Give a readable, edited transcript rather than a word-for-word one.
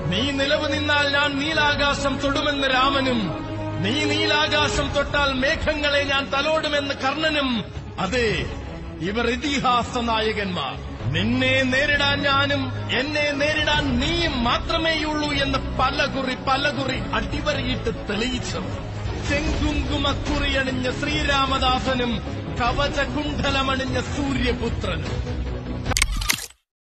നീ നിലവ് നിന്നാൽ ഞാൻ നീലാകാശം തൊടുമെന്ന് രാമനും, നീ നീലാകാശം തൊട്ടാൽ മേഘങ്ങളെ ഞാൻ തലോടുമെന്ന് കർണനും. അതെ, ഇവർ ഇതിഹാസ നായകന്മാർ. നിന്നെ നേരിടാൻ ഞാനും എന്നെ നേരിടാൻ നീയും മാത്രമേയുള്ളൂ എന്ന് പലകുറി അടിവരയിട്ട് തെളിയിച്ചവർ. ചെങ്കുങ്കുമക്കുറിയണിഞ്ഞ ശ്രീരാമദാസനും കവചകുണ്ഡലമണിഞ്ഞ സൂര്യപുത്രനും.